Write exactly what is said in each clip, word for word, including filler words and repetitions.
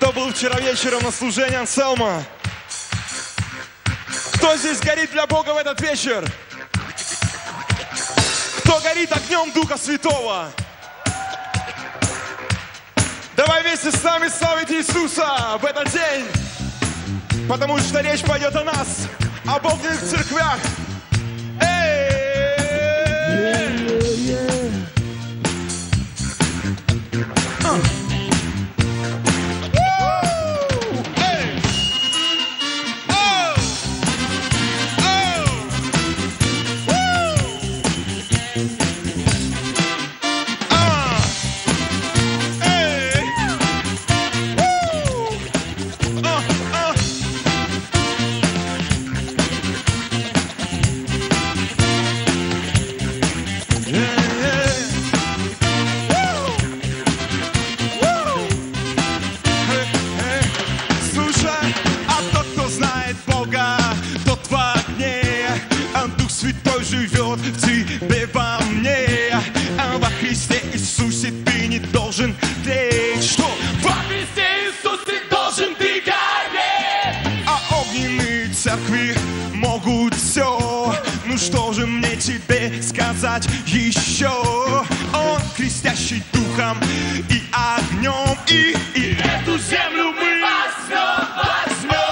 Кто был вчера вечером на служении Анселма? Кто здесь горит для Бога в этот вечер? Кто горит огнем Духа Святого? Давай вместе с нами славить Иисуса в этот день, потому что речь пойдет о нас, об огненных церквях. Эй! Живет в тебе во мне, а во Христе Иисусе ты не должен тлеть. Что? Во Христе Иисусе должен ты гореть. А огненные церкви могут все. Ну что же мне тебе сказать еще? Он крестящий духом и огнем, и, и эту землю мы возьмем, возьмем.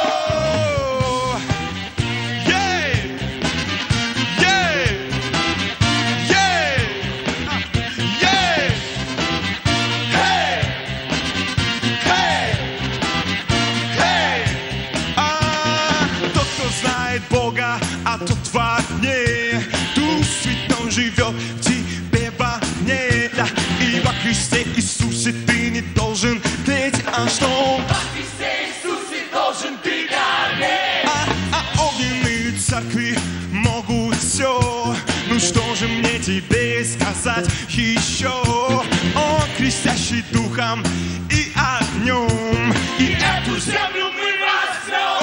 Бога, а тот во огне. Дух Святой живет в тебе во мне, да. И во Христе Иисусе ты не должен тлеть. А что? Во Христе Иисусе должен ты гореть. А, а огненные церкви могут все. Ну что же мне тебе сказать еще? Он крестящий духом и огнем, и эту землю мы возьмем.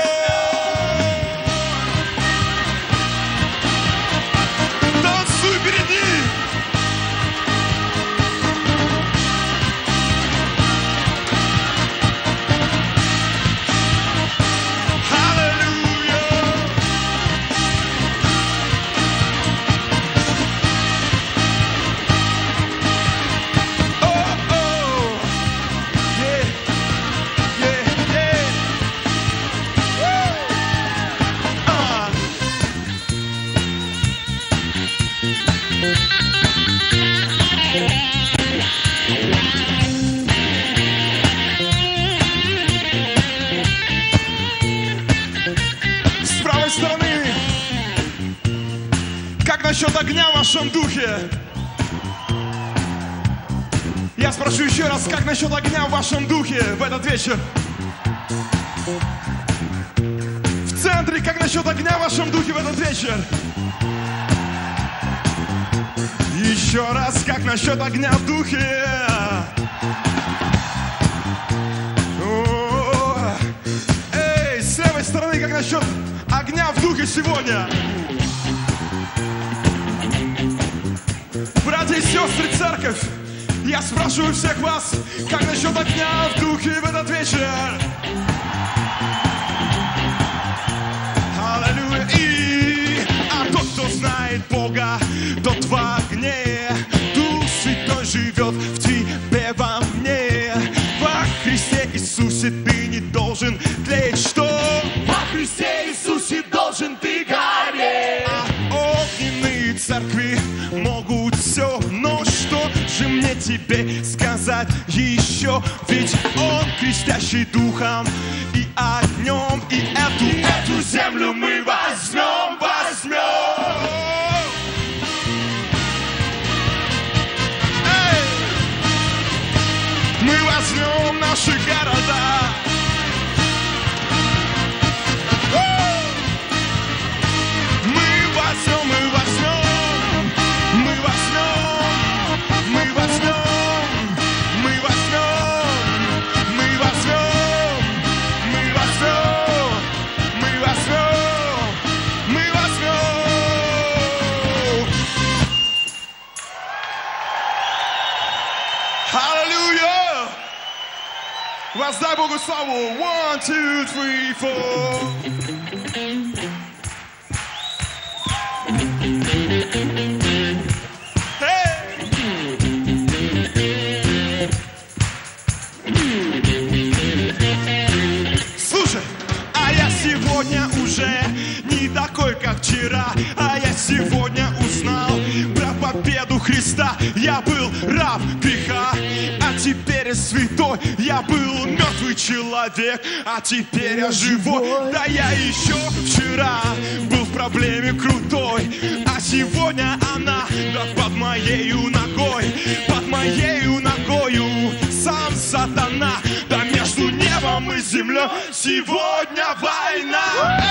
Насчет огня в вашем духе? Я спрошу еще раз, как насчет огня в вашем духе в этот вечер? В центре, как насчет огня в вашем духе в этот вечер? Еще раз, как насчет огня в духе? О, эй, с левой стороны, как насчет огня в духе сегодня? Братья и сестры, церковь, я спрашиваю всех вас, как насчет огня в духе в этот вечер? Аллилуйя! И а тот, кто знает Бога, тот в огне. Дух Святой живет в тебе во мне. Во Христе Иисусе ты не должен тлеть. Что? Во Христе Иисусе должен ты гореть. А огненные церкви могут все, но что же мне тебе сказать еще? Ведь Он крестящий духом и огнем, и эту, и эту землю мы возьмем, возьмем. Эй! Мы возьмем наши города. Мы возьмем, мы возьмем. Мы возьмем, мы возьмем, мы возьмем, мы возьмем, мы возьмем, мы возьмем, мы возьмем. Аллилуйя! Воздай Богу славу. One, two, three, four. Слушай, а я сегодня уже не такой, как вчера. А я сегодня узнал про победу Христа. Я был раб греха, а теперь я святой. Я был мертвый человек, а теперь я живой. Да я еще вчера был в проблеме крутой, а сегодня она да под моею ногой. Под моею ногою сам сатана. Да между небом и землей сегодня война.